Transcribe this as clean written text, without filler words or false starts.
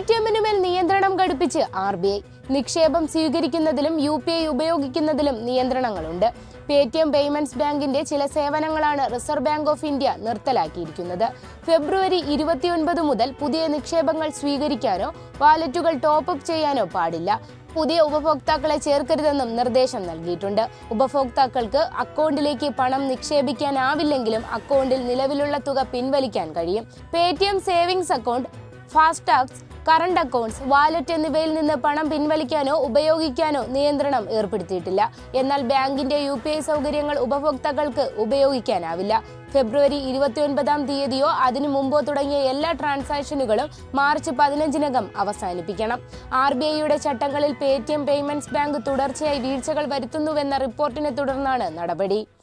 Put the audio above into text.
പേടിഎമ്മിനുമേൽ നിയന്ത്രണം ഘടിപ്പിച്ച് RBI. നിക്ഷേപം സ്വീകരിക്കുന്നതിലും UPI ഉപയോഗിക്കുന്നതിലും നിയന്ത്രണങ്ങളുണ്ട്. പേടിഎം പേയ്മെന്റ്സ് ബാങ്കിന്റെ ചില സേവനങ്ങളാണ് റിസർവ് ബാങ്ക് ഓഫ് ഇന്ത്യ നിർത്തലാക്കിയിരിക്കുന്നത്. ഫെബ്രുവരി 29 മുതൽ പുതിയ നിക്ഷേപങ്ങൾ സ്വീകരിക്കാനോ വാലറ്റുകൾ ടോപ്പ് അപ്പ് ചെയ്യാനോ പാടില്ല. പുതിയ ഉപഭോക്താക്കളെ ചേർക്കരുതെന്നും നിർദ്ദേശം നൽകിയിട്ടുണ്ട്. ഉപഭോക്താക്കൾക്ക് അക്കൗണ്ടിലേക്ക് പണം നിക്ഷേപിക്കാനാവില്ലെങ്കിലും അക്കൗണ്ടിൽ നിലവിലുള്ള തുക പിൻവലിക്കാൻ കഴിയും. Paytm savings account, FASTags, current accounts, wallet എന്നിവയിൽ നിന്ന് പണം പിൻവലിക്കാനോ ഉപയോഗിക്കാനോ നിയന്ത്രണം ഏർപ്പെടുത്തിയിട്ടില്ല. എന്നാൽ ബാങ്കിന്റെ UPI സൗകര്യങ്ങൾ ഉപഭോക്താക്കൾക്ക് ഉപയോഗിക്കാനാവില്ല. ഫെബ്രുവരി 29-ാം തീയതിയോ അതിനു മുമ്പോ തുടങ്ങിയ എല്ലാ ട്രാൻസാക്ഷനുകളും മാർച്ച് 15-നകം അവസാനിപ്പിക്കണം. RBIയുടെ ചട്ടങ്ങളിൽ പേടിഎം പേയ്മെന്റ്സ് ബാങ്ക് തുടർച്ചയായി വീഴ്ചകൾ വരുത്തുന്നുവെന്ന റിപ്പോർട്ടിനെ തുടർന്നാണ് നടപടി.